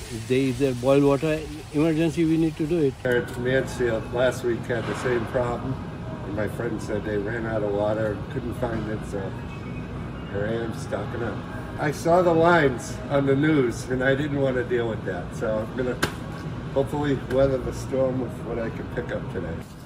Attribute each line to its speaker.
Speaker 1: If there is a boil water emergency, we need to do it.
Speaker 2: At Mansfield last week had the same problem, and my friend said they ran out of water and couldn't find it, so here I am stocking up. I saw the lines on the news, and I didn't want to deal with that, so I'm going to hopefully weather the storm with what I can pick up today.